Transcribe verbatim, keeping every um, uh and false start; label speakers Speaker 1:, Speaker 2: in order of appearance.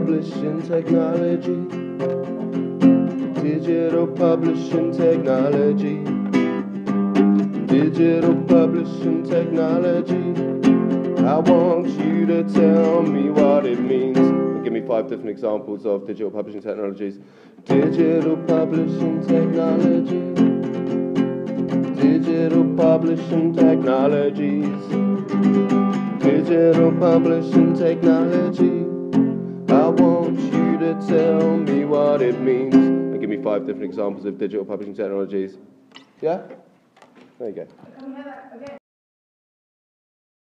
Speaker 1: publishing technology. Digital publishing technology. Digital publishing technology. I want you to tell me what it means. Give me five different examples of digital publishing technologies. Digital publishing technology. Digital publishing technologies. Digital publishing technology. I want you to tell me what it means. And give me five different examples of digital publishing technologies. Yeah? There you go.